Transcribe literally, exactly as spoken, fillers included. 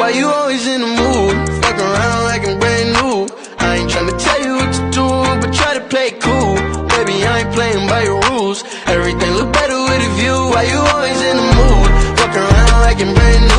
Why you always in the mood? Fuck around like I'm brand new. I ain't tryna tell you what to do, but try to play it cool. Baby, I ain't playing by your rules. Everything look better with a view. Why you always in the mood? Fuck around like I'm brand new.